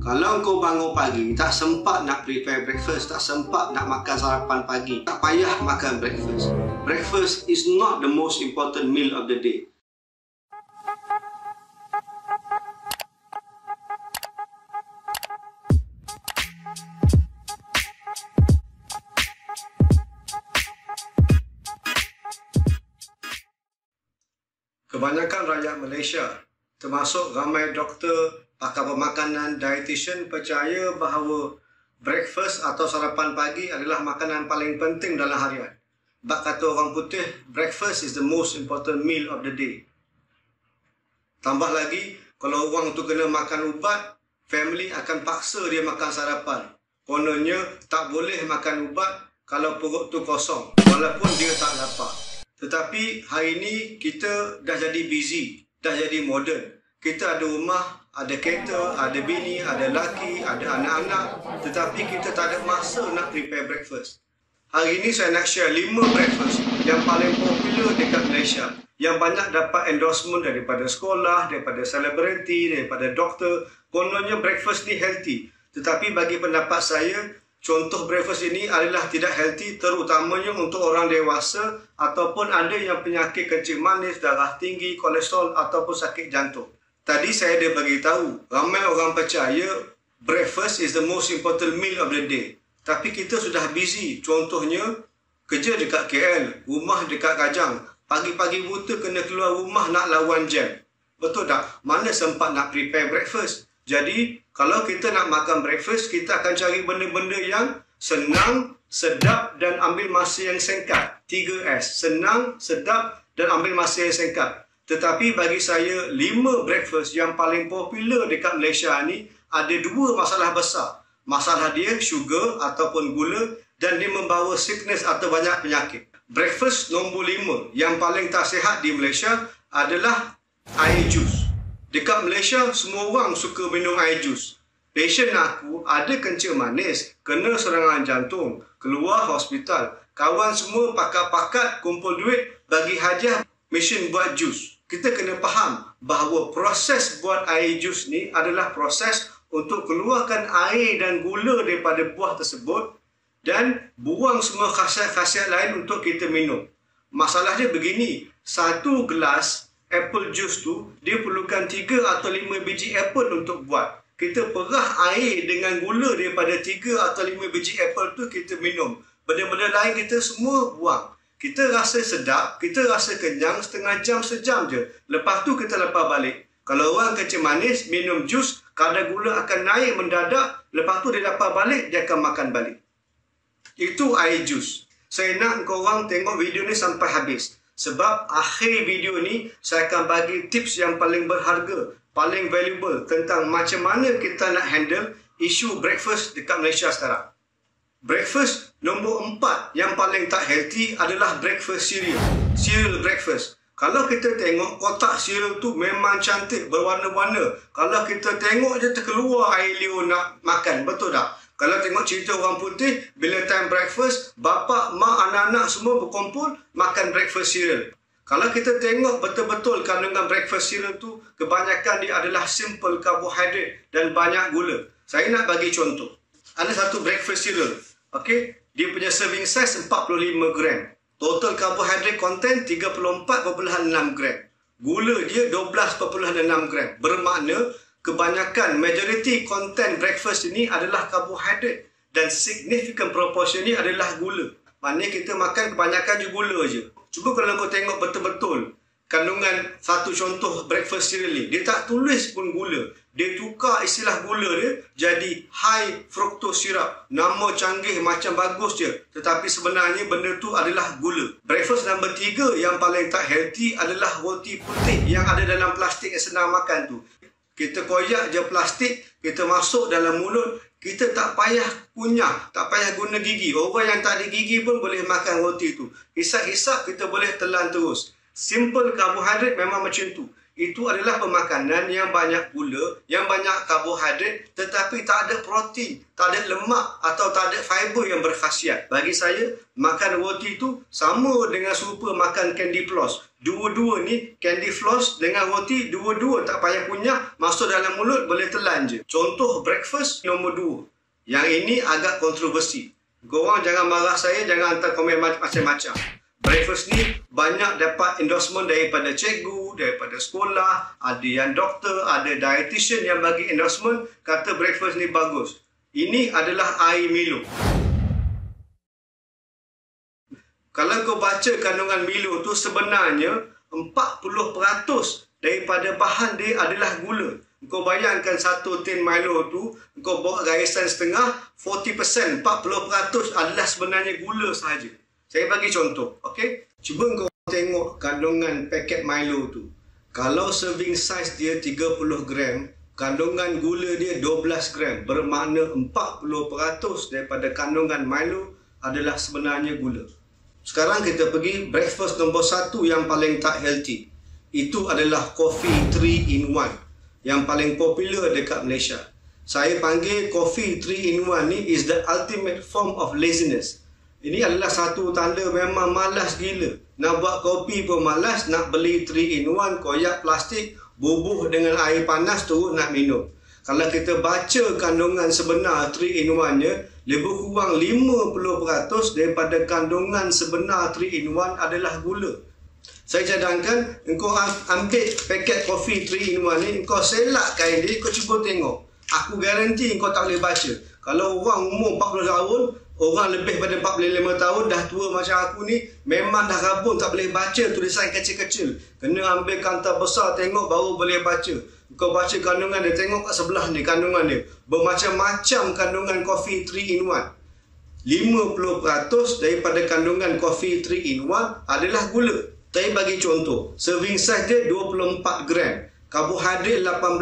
Kalau kau bangun pagi, tak sempat nak prepare breakfast, tak sempat nak makan sarapan pagi, tak payah makan breakfast. Breakfast is not the most important meal of the day. Kebanyakan rakyat Malaysia, termasuk ramai doktor, pakar pemakanan, dietitian percaya bahawa breakfast atau sarapan pagi adalah makanan paling penting dalam harian. Bak kata orang putih, breakfast is the most important meal of the day. Tambah lagi, kalau orang tu kena makan ubat, family akan paksa dia makan sarapan. Kononnya tak boleh makan ubat kalau perut tu kosong, walaupun dia tak lapar. Tetapi hari ini kita dah jadi busy, dah jadi modern. Kita ada rumah, ada kereta, ada bini, ada laki, ada anak-anak, tetapi kita tak ada masa nak prepare breakfast. Hari ini saya nak share 5 breakfast yang paling popular dekat Malaysia, yang banyak dapat endorsement daripada sekolah, daripada selebriti, daripada doktor. Kononnya breakfast ni healthy, tetapi bagi pendapat saya, contoh breakfast ini adalah tidak healthy, terutamanya untuk orang dewasa ataupun ada yang penyakit kencing manis, darah tinggi, kolesterol ataupun sakit jantung. Tadi saya ada bagi tahu, ramai orang percaya breakfast is the most important meal of the day. Tapi kita sudah busy. Contohnya, kerja dekat KL, rumah dekat Kajang. Pagi-pagi buta kena keluar rumah nak lawan jam. Betul tak? Mana sempat nak prepare breakfast? Jadi, kalau kita nak makan breakfast, kita akan cari benda-benda yang senang, sedap dan ambil masa yang singkat. 3S. Senang, sedap dan ambil masa yang singkat. Tetapi bagi saya, 5 breakfast yang paling popular dekat Malaysia ni ada 2 masalah besar. Masalah dia sugar ataupun gula dan dia membawa sickness atau banyak penyakit. Breakfast nombor 5 yang paling tak sihat di Malaysia adalah air jus. Dekat Malaysia, semua orang suka minum air jus. Pasien aku ada kencing manis, kena serangan jantung, keluar hospital. Kawan semua pakat-pakat kumpul duit bagi hadiah mesin buat jus. Kita kena faham bahawa proses buat air jus ni adalah proses untuk keluarkan air dan gula daripada buah tersebut dan buang semua khasiat-khasiat lain untuk kita minum. Masalah dia begini, 1 gelas apple juice tu, dia perlukan 3 atau 5 biji apple untuk buat. Kita perah air dengan gula daripada 3 atau 5 biji apple tu kita minum. Benda-benda lain kita semua buang. Kita rasa sedap, kita rasa kenyang setengah jam, sejam je. Lepas tu kita lepas balik. Kalau orang kencing manis, minum jus, kadar gula akan naik mendadak. Lepas tu dia lepas balik, dia akan makan balik. Itu air jus. Saya nak korang tengok video ni sampai habis. Sebab akhir video ni, saya akan bagi tips yang paling berharga, paling valuable tentang macam mana kita nak handle isu breakfast dekat Malaysia sekarang. Breakfast nombor 4 yang paling tak healthy adalah breakfast cereal. Cereal breakfast. Kalau kita tengok kotak cereal tu memang cantik, berwarna-warna. Kalau kita tengok je terkeluar air liur nak makan. Betul tak? Kalau tengok cerita orang putih, bila time breakfast, bapa, mak, anak-anak semua berkumpul makan breakfast cereal. Kalau kita tengok betul-betul kandungan breakfast cereal tu, kebanyakan dia adalah simple karbohidrat dan banyak gula. Saya nak bagi contoh. Ada satu breakfast cereal. Okey, dia punya serving size 45 gram. Total carbohydrate content 34.6 gram. Gula dia 12.6 gram. Bermakna kebanyakan majority content breakfast ini adalah karbohidrat dan significant proportion ni adalah gula. Maknanya kita makan kebanyakan je gula je. Cuba kalau kau tengok betul-betul kandungan satu contoh breakfast cereal ni, dia tak tulis pun gula. Dia tukar istilah gula dia jadi high fructose syrup. Nama canggih macam bagus je. Tetapi sebenarnya benda tu adalah gula. Breakfast nombor 3 yang paling tak healthy adalah roti putih yang ada dalam plastik yang senang makan tu. Kita koyak je plastik, kita masuk dalam mulut, kita tak payah kunyah, tak payah guna gigi. Orang yang tak ada gigi pun boleh makan roti tu. Hisap-hisap kita boleh telan terus. Simple karbohidrat memang macam tu. itu adalah pemakanan yang banyak gula, yang banyak karbohidrat tetapi tak ada protein, tak ada lemak atau tak ada fiber yang berkhasiat. Bagi saya, makan roti itu sama dengan serupa makan candy floss. Dua-dua ni, candy floss dengan roti, dua-dua tak payah kunyah, masuk dalam mulut boleh telan je. Contoh breakfast nombor 2. Yang ini agak kontroversi. Korang jangan marah saya, jangan hantar komen macam-macam. Breakfast ni banyak dapat endorsement daripada cikgu, daripada sekolah, ada yang doktor, ada dietitian yang bagi endorsement, kata breakfast ni bagus. Ini adalah air Milo. Kalau kau baca kandungan Milo tu sebenarnya 40% daripada bahan dia adalah gula. Kau bayangkan satu tin Milo tu, kau bawa garisan setengah, 40% adalah sebenarnya gula sahaja. Saya bagi contoh, okey? Cuba kau tengok kandungan paket Milo tu. Kalau serving size dia 30 gram, kandungan gula dia 12 gram. Bermakna 40% daripada kandungan Milo adalah sebenarnya gula. Sekarang kita pergi breakfast nombor 1 yang paling tak healthy. Itu adalah coffee 3 in 1 yang paling popular dekat Malaysia. Saya panggil coffee 3 in 1 ni is the ultimate form of laziness. Ini adalah satu tanda memang malas gila. Nak buat kopi pun malas, nak beli 3 in 1, koyak plastik, bubuh dengan air panas, turut nak minum. Kalau kita baca kandungan sebenar 3 in 1-nya, lebih kurang 50% daripada kandungan sebenar 3 in 1 adalah gula. Saya cadangkan, engkau ambil paket kopi 3 in 1 ni, engkau selak kain dia, kau cuba tengok. Aku garanti engkau tak boleh baca. Kalau orang umur 40 tahun, orang lebih pada 45 tahun dah tua macam aku ni, memang dah rabun tak boleh baca tulisan kecil-kecil. Kena ambil kantar besar tengok baru boleh baca. Kau baca kandungan dia, tengok kat sebelah ni kandungan dia. Bermacam-macam kandungan coffee 3 in 1. 50% daripada kandungan coffee 3 in 1 adalah gula. Saya bagi contoh, serving size dia 24 gram. Karbohidrat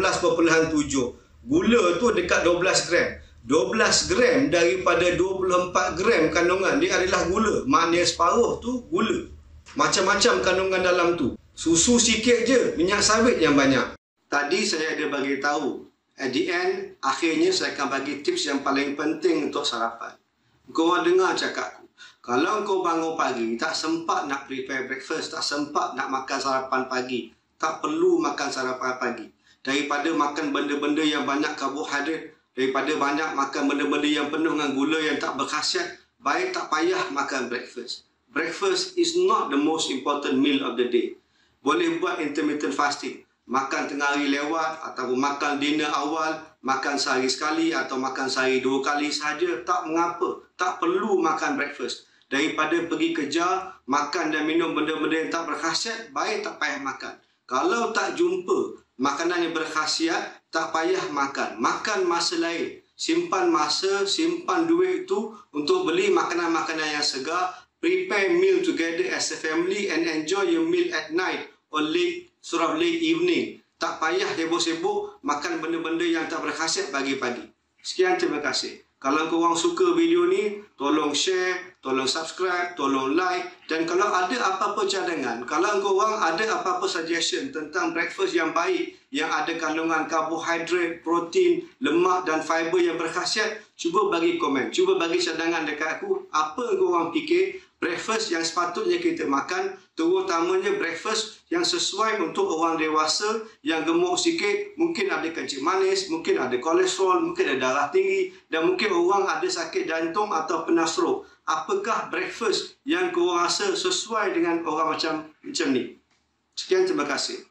18.7. Gula tu dekat 12 gram. 12 gram daripada 24 gram kandungan dia adalah gula. Maknanya separuh tu gula. Macam-macam kandungan dalam tu. Susu sikit je, minyak sawit yang banyak. Tadi saya ada bagi tahu. At the end, akhirnya saya akan bagi tips yang paling penting untuk sarapan. Kau orang dengar cakap aku. Kalau kau bangun pagi, tak sempat nak prepare breakfast, tak sempat nak makan sarapan pagi, tak perlu makan sarapan pagi. Daripada makan benda-benda yang banyak karbohidrat, daripada banyak makan benda-benda yang penuh dengan gula yang tak berkhasiat, baik tak payah makan breakfast. Breakfast is not the most important meal of the day. Boleh buat intermittent fasting. Makan tengah hari lewat ataupun makan dinner awal, makan sehari sekali atau makan sehari 2 kali sahaja, tak mengapa. Tak perlu makan breakfast. Daripada pergi kerja, makan dan minum benda-benda yang tak berkhasiat, baik tak payah makan. Kalau tak jumpa makanan yang berkhasiat, tak payah makan. Makan masa lain. Simpan masa, simpan duit itu untuk beli makanan-makanan yang segar. Prepare meal together as a family and enjoy your meal at night or late evening. Tak payah sibuk-sibuk makan benda-benda yang tak berkhasiat pagi-pagi. Sekian, terima kasih. Kalau korang suka video ni, tolong share, tolong subscribe, tolong like. Dan kalau ada apa-apa cadangan, kalau korang ada apa-apa suggestion tentang breakfast yang baik, yang ada kandungan karbohidrat, protein, lemak dan fiber yang berkhasiat, cuba bagi komen. Cuba bagi cadangan dekat aku, apa korang fikir breakfast yang sepatutnya kita makan, terutamanya breakfast yang sesuai untuk orang dewasa yang gemuk sikit, mungkin ada kencing manis, mungkin ada kolesterol, mungkin ada darah tinggi dan mungkin orang ada sakit jantung atau pernah stroke. Apakah breakfast yang korang rasa sesuai dengan orang macam ni? Sekian, terima kasih.